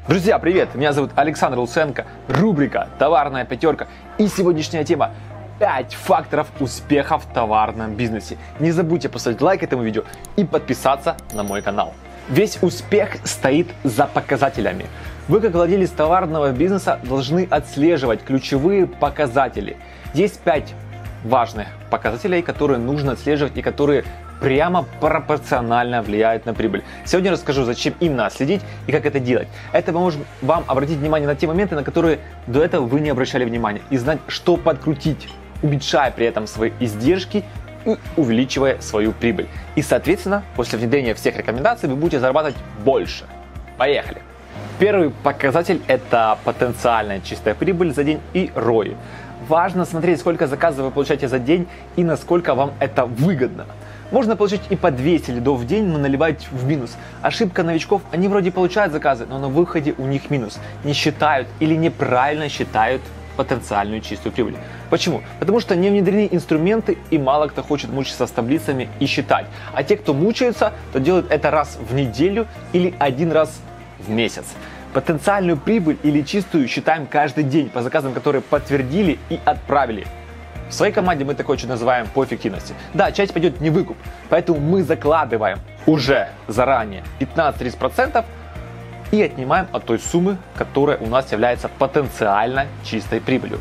Друзья, привет! Меня зовут Александр Луценко, рубрика «Товарная пятерка» и сегодняшняя тема 5 факторов успеха в товарном бизнесе. Не забудьте поставить лайк этому видео и подписаться на мой канал. Весь успех стоит за показателями. Вы, как владелец товарного бизнеса, должны отслеживать ключевые показатели. Есть 5 важных показателей, которые нужно отслеживать и которые прямо пропорционально влияют на прибыль. Сегодня расскажу, зачем именно следить и как это делать. Это поможет вам обратить внимание на те моменты, на которые до этого вы не обращали внимания, и знать, что подкрутить, уменьшая при этом свои издержки и увеличивая свою прибыль. И, соответственно, после внедрения всех рекомендаций вы будете зарабатывать больше. Поехали! Первый показатель – это потенциальная чистая прибыль за день и ROI. Важно смотреть, сколько заказов вы получаете за день и насколько вам это выгодно. Можно получить и по 200 лидов в день, но наливать в минус. Ошибка новичков: они вроде получают заказы, но на выходе у них минус. Не считают или неправильно считают потенциальную чистую прибыль. Почему? Потому что не внедрены инструменты, и мало кто хочет мучиться с таблицами и считать. А те, кто мучаются, то делают это раз в неделю или один раз в месяц. Потенциальную прибыль или чистую считаем каждый день по заказам, которые подтвердили и отправили. В своей команде мы такое что называем по эффективности. Да, часть пойдет не выкуп, поэтому мы закладываем уже заранее 15-30% и отнимаем от той суммы, которая у нас является потенциально чистой прибылью.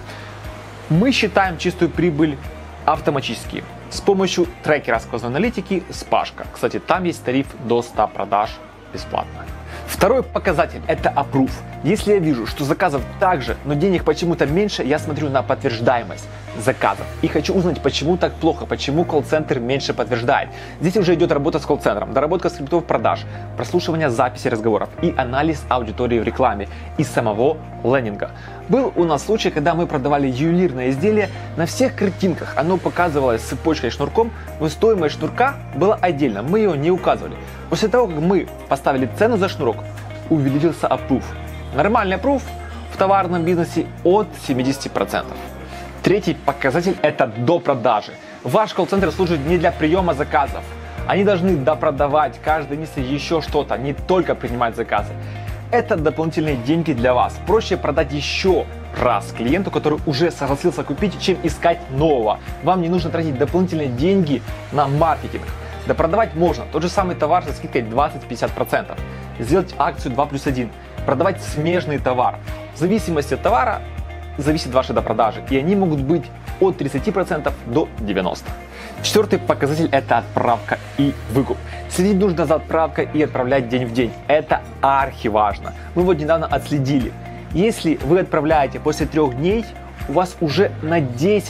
Мы считаем чистую прибыль автоматически с помощью трекера сквозной аналитики Spashka. Кстати, там есть тариф до 100 продаж бесплатно. Второй показатель – это approve. Если я вижу, что заказов также, но денег почему-то меньше, я смотрю на подтверждаемость заказов и хочу узнать, почему так плохо, почему колл-центр меньше подтверждает. Здесь уже идет работа с колл-центром, доработка скриптов продаж, прослушивание записи разговоров и анализ аудитории в рекламе и самого лендинга. Был у нас случай, когда мы продавали ювелирное изделие, на всех картинках оно показывалось цепочкой шнурком, но стоимость шнурка была отдельно, мы ее не указывали. После того, как мы поставили цену за шнурок, увеличился approve. Нормальный approve в товарном бизнесе от 70%. Третий показатель – это допродажи. Ваш колл-центр служит не для приема заказов. Они должны допродавать каждый месяц еще что-то, не только принимать заказы. Это дополнительные деньги для вас. Проще продать еще раз клиенту, который уже согласился купить, чем искать нового. Вам не нужно тратить дополнительные деньги на маркетинг. Допродавать можно тот же самый товар со скидкой 20-50%. Сделать акцию 2+1. Продавать смежный товар. В зависимости от товара зависит ваши допродажи, и они могут быть от 30% до 90%. Четвертый показатель – это отправка и выкуп. Следить нужно за отправкой и отправлять день в день. Это архиважно. Мы вот недавно отследили. Если вы отправляете после 3 дней, у вас уже на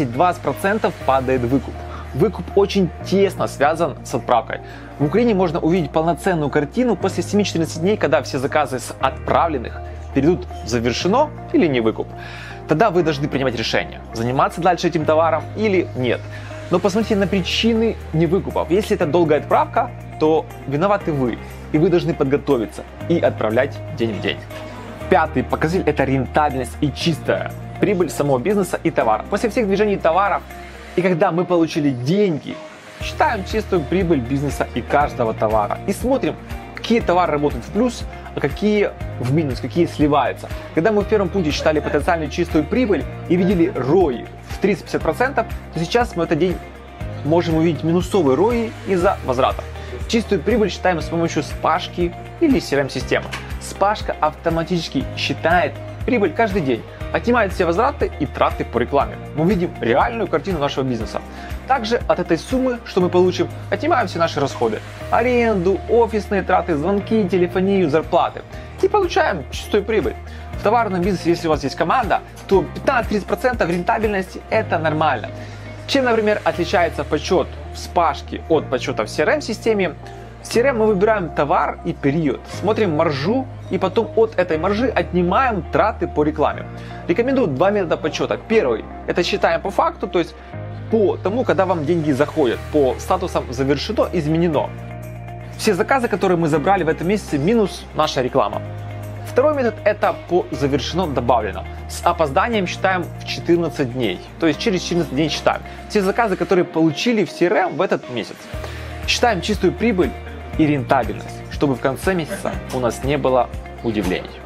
10-20% падает выкуп. Выкуп очень тесно связан с отправкой. В Украине можно увидеть полноценную картину после 7-14 дней, когда все заказы с отправленных перейдут в завершено или не выкуп. Тогда вы должны принимать решение, заниматься дальше этим товаром или нет. Но посмотрите на причины невыкупов. Если это долгая отправка, то виноваты вы, и вы должны подготовиться и отправлять день в день. Пятый показатель – это рентабельность и чистая прибыль самого бизнеса и товара. После всех движений товаров и когда мы получили деньги, считаем чистую прибыль бизнеса и каждого товара и смотрим, какие товары работают в плюс, а какие в минус, какие сливаются. Когда мы в первом пункте считали потенциальную чистую прибыль и видели ROI в 30-50%, то сейчас мы в этот день можем увидеть минусовый ROI из-за возврата. Чистую прибыль считаем с помощью Spashka или CRM-системы. Spashka автоматически считает прибыль каждый день, отнимает все возвраты и траты по рекламе. Мы видим реальную картину нашего бизнеса. Также от этой суммы, что мы получим, отнимаем все наши расходы. Аренду, офисные траты, звонки, телефонию, зарплаты. И получаем чистую прибыль. В товарном бизнесе, если у вас есть команда, то 15-30% рентабельности – это нормально. Чем, например, отличается подсчет в Spashka от подсчета в CRM-системе? В CRM мы выбираем товар и период, смотрим маржу и потом от этой маржи отнимаем траты по рекламе. Рекомендую 2 метода подсчета. Первый – это считаем по факту, то есть по тому, когда вам деньги заходят, по статусам завершено, изменено. Все заказы, которые мы забрали в этом месяце, минус наша реклама. Второй метод – это по завершено, добавлено. С опозданием считаем в 14 дней, то есть через 14 дней считаем все заказы, которые получили в CRM в этот месяц. Считаем чистую прибыль и рентабельность, чтобы в конце месяца у нас не было удивлений.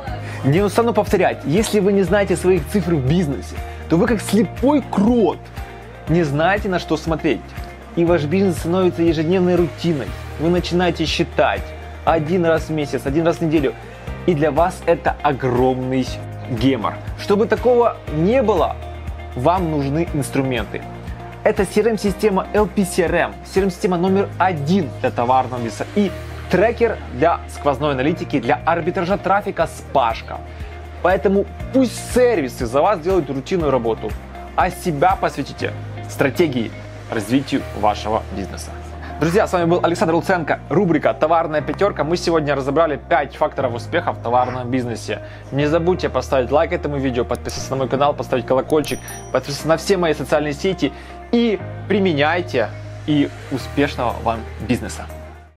Не устану повторять, если вы не знаете своих цифр в бизнесе, то вы как слепой крот, не знаете, на что смотреть. И ваш бизнес становится ежедневной рутиной. Вы начинаете считать один раз в месяц, один раз в неделю. И для вас это огромный гемор. Чтобы такого не было, вам нужны инструменты. Это CRM-система LP-CRM, CRM-система номер 1 для товарного бизнеса и трекер для сквозной аналитики, для арбитража трафика с Пашка. Поэтому пусть сервисы за вас делают рутинную работу, а себя посвятите стратегии развитию вашего бизнеса. Друзья, с вами был Александр Луценко, рубрика «Товарная пятерка». Мы сегодня разобрали 5 факторов успеха в товарном бизнесе. Не забудьте поставить лайк этому видео, подписаться на мой канал, поставить колокольчик, подписаться на все мои социальные сети и применяйте, и успешного вам бизнеса.